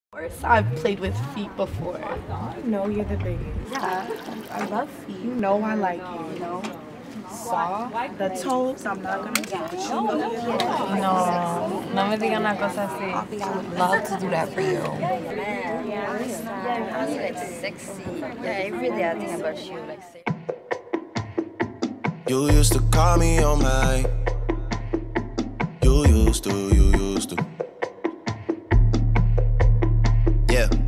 Of course, I've played with feet before. You know you're the biggest. Yeah, I love feet. You know I like you, you know. Saw the toes, I'm not gonna touch. You know you're the biggest. No, no me digan una cosa así. Love to do that for you. Yeah, like sexy. Yeah, every day I think about you, like sexy. You used to call me on my. You used to. Yeah.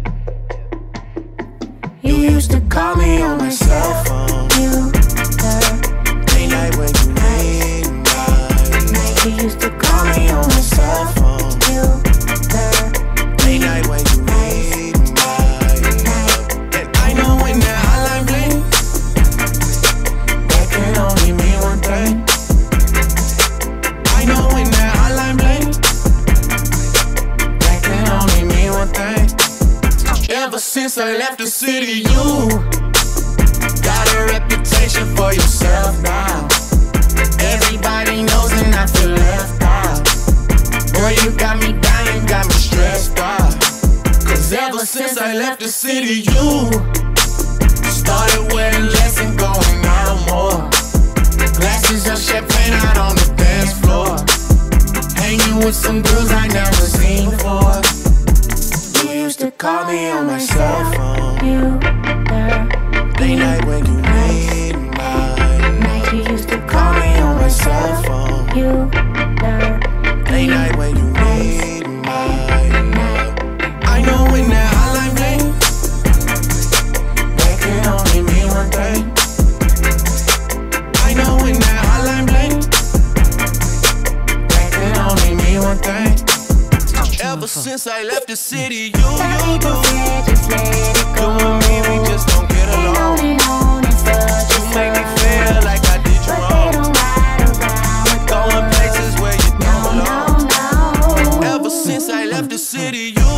You used to call me on my cell phone. Late night when you need my. You used to call me on my cell phone. Late night when you need my. And I know when that hotline bling, that can only mean one thing. I know when that hotline bling, that can only mean one thing. Ever since I left the city, you got a reputation for yourself now. Everybody knows and I feel left out. Boy, you got me dying, got me stressed out. Cause ever since I left the city, you started wearing less and going out more. Glasses of champagne out on the dance floor. Hanging with some girls I never seen before. You used to call me on my cell phone. Late night when you need mine. You used to call me on my cell phone. Late night when you need mine. I know when that hotline bling, that can only mean one thing. I know when that hotline bling, that can only mean one thing. Ever since I left the city, you and me, we just don't get along. You make me feel like I did you wrong. Going places where you don't belong. Ever since I left the city, you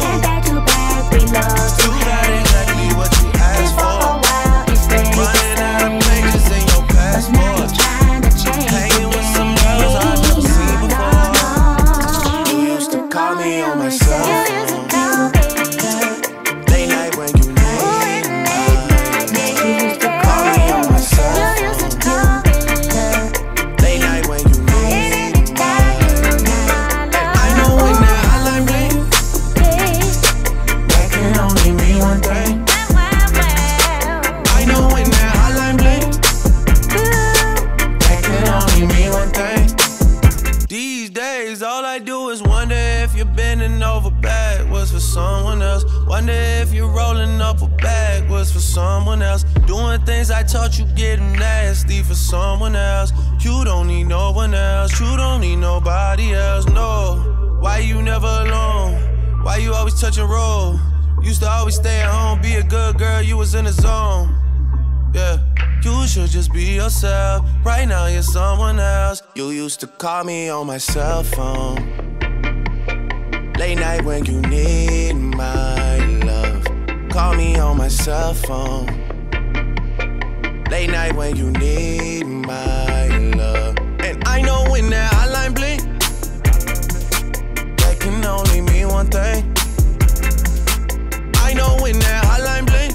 got exactly what you asked for. Running out of pages in your passport. Hanging with some girls I've never seen before. You used to call me on my cell phone. Late night when you need me. You used to call me on my cell phone. Late night when you need me. And I know when that hotline bling, that can only mean one thing. I know when that hotline bling, that can only mean one thing. These days, all I do is wonder if you're bending over backwards for someone else. Wonder if you're rolling up a backwards for someone else. Doing things I taught you, getting nasty for someone else. You don't need no one else. You don't need nobody else, no. Why you never alone? Why you always touch and roll? Used to always stay at home, be a good girl, you was in the zone. Yeah, you should just be yourself. Right now you're someone else. You used to call me on my cell phone. Late night when you need my love. Call me on my cell phone. Late night when you need my love. And I know when that hotline blink, that can only mean one thing. I know when that hotline blink,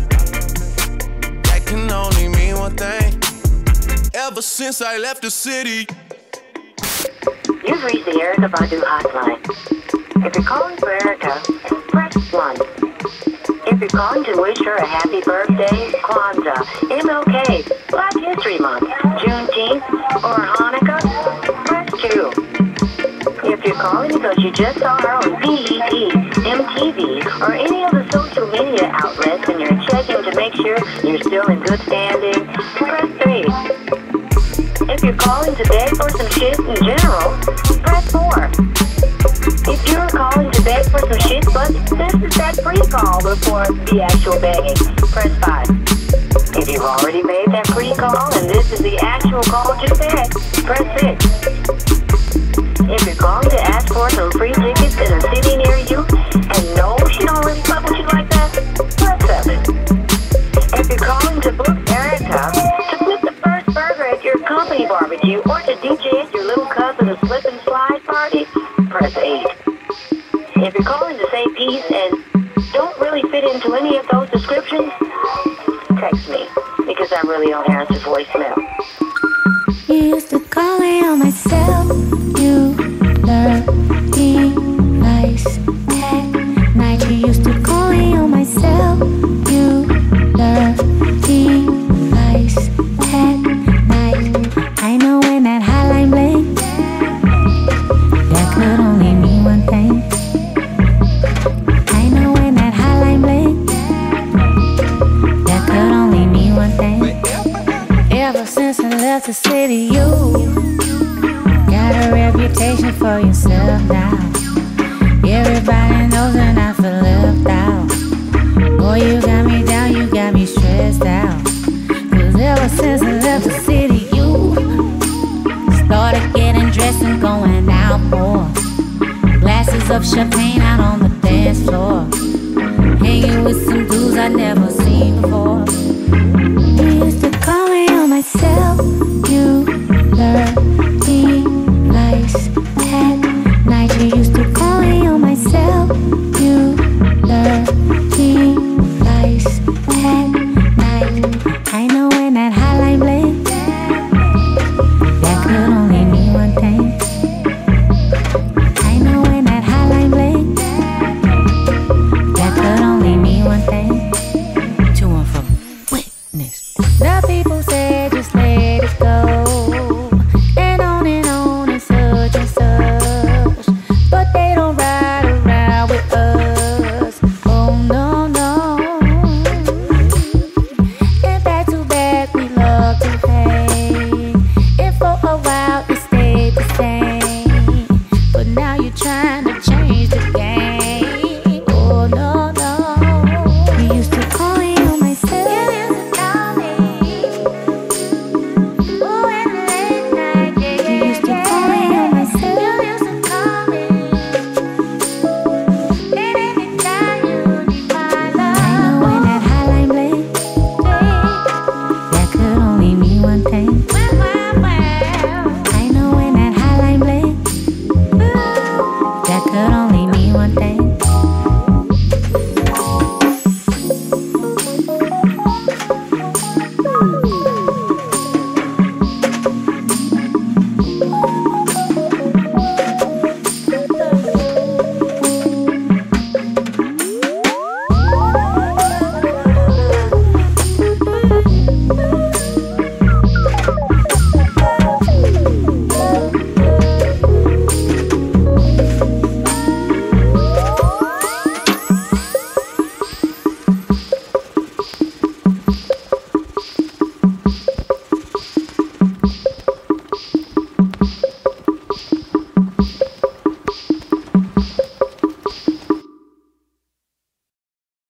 that can only mean one thing. Ever since I left the city. You've reached the Erykah Badu hotline. If you're calling for Erykah, press 1. If you're calling to wish her a happy birthday, Kwanzaa, MLK, Black History Month, Juneteenth, or Hanukkah, press 2. If you're calling because you just saw her on BET, MTV, or any of the social media outlets and you're checking to make sure you're still in good standing, press 3. If you're calling to beg for some shit in general, press 4. If you're calling to beg for some shit, but this is that pre-call before the actual begging, press 5. If you've already made that pre-call and this is the actual call to beg, press 6. If you're calling to ask for some free tickets in a city near you, and no, she don't really fuck with you like that, press 7. If you're calling to book Erykah, to flip the first burger at your company barbecue, or to DJ at your little cousin's slip and slide party, press 8. If you're calling to say peace and don't really fit into any of those descriptions, text me, because I really don't answer voicemail. You used to call me on my cell. You dirty lies at night. You used to call me on my cell. You dirty lies at night. I know when that hotline blinked, that could only mean one thing. I know when that hotline blinked, that could only mean one thing. Ever since I left the city, you got a reputation for yourself now. Everybody knows and I feel left out. Boy, you got me down, you got me stressed out. Cause ever since I left the city, you started getting dressed and going out more. Glasses of champagne out on the dance floor, hanging with some dudes I'd never seen before.